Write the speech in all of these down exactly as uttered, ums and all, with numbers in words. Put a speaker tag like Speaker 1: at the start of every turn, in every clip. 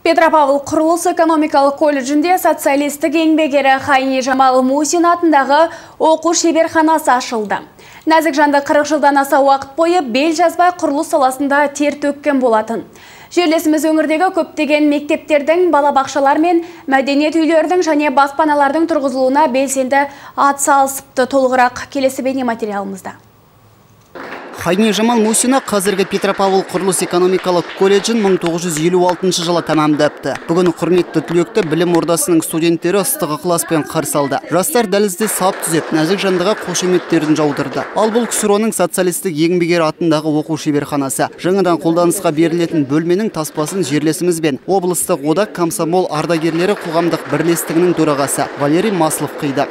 Speaker 1: Петропавл құрылыс экономикалық колледжінде социалистік еңбек ері Хайни Жамал Мусин атындағы оқу шеберханасы ашылды. Нәзік жанды қырық жылдан аса уақыт бойы бел жазбай құрылыс саласында тер төккен болатын. Жерлесіміз өңірдегі көптеген мектептердің, балабақшалар мен мәдениет үйлердің және баспаналардың тұрғызылуына белсенді атсалысыпты. Толығырақ келесі бейне материалымызда.
Speaker 2: Хайни Жамал Мусина қазіргі Петропавл құрылыс экономикалық колледжін мың тоғыз жүз елу алтыншы жылы тәмамдапты. Бүгін құрметті түлекті білім ордасының студенттері ыстық ықыласпен қарсы алды. Жастар дәлізде сап түзеп, нәзік жандыға қошеметтерін жаудырды. Ал бұл ксро-ның социалистік еңбек ері атындағы оқу шеберханасы. Жаңадан қолданысқа берілетін бөлменің таспасын жерлесіміз бен облыстық одақ комсомол ардагерлері қоғамдық бірлестігінің төрағасы Валерий Маслов қиды.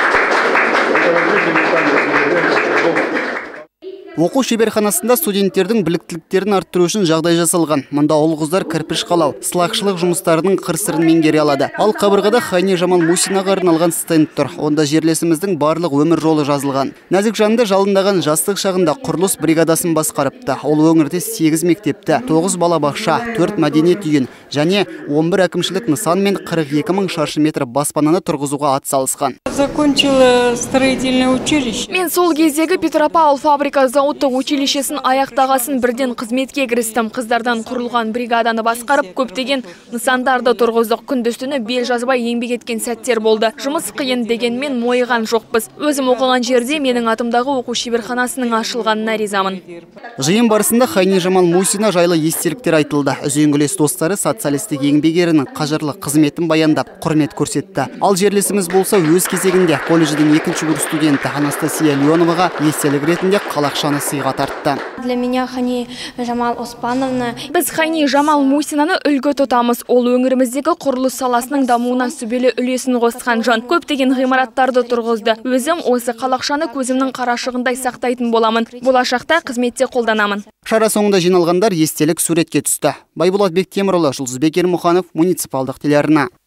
Speaker 2: Оқу шеберханасында студенттердің біліктіліктерін арттыру үшін жағдай жасалған. Мұнда ұл-қыздар кірпіш қалау, сылақшылық жұмыстарының қыр-сырын меңгере алады. Ал қабырғада Хайни Жамал Мусинаға арналған стенд тұр. Онда жерлесіміздің барлық өмір жолы жазылған. Нәзік жанды жалындаған жастық шағында құрылыс бригадасын басқарыпты. Ол өңірде сегіз мектепті, тоғыз балабақша, төрт мәдениет үйін және он бір әкімшілік нысан мен қырық екі мың шаршы метр баспананы тұрғызуға атсалысқан.
Speaker 3: Закончила строительное училище.
Speaker 4: Мен сол кездегі Петропавл фабрика зауыттық училищесін аяқтағасын бірден қызметке кірістім. Қыздардан құрылған бригаданы басқарып, көптеген нысандарды тұрғыздық. Күндіз-түні бел жазбай еңбек еткен сәттер болды. Жұмыс қиын дегенмен мойыған жоқпыз. Өзім оқыған жерде менің атымдағы оқу шеберханасының ашылғанына ризамын.
Speaker 2: Жиын барысында Хайни Жамал Мусина жайлы естеліктер айтылды. Үзеңгілес достары социалистік еңбек ерінің қажырлы қызметін баяндап, құрмет көрсетті. Ал жерлесіміз болса өз кезегінде колледждің екінші курс студенті Анастасия Леоноваға естелік ретінде қалақшаны сыйға тартты.
Speaker 5: Для меня Хайни Жамал Оспановна.
Speaker 4: Біз Хайни Жамал Мусинаны үлгі тұтамыз. Ол өңіріміздегі құрылыс саласының дамуына сүбелі үлесін қосқан жан. Көптеген ғимараттарды тұрғызды. Өзім осы қалақшаны көзімнің қарашығындай сақтайтын боламын. Болашақта қызметте қолданамын.
Speaker 2: Шара соңында жиналғандар естелік суретке түсті. Байболат Бектемірұлы, Жұлдызбек Ермұханов, муниципалдық телеарна.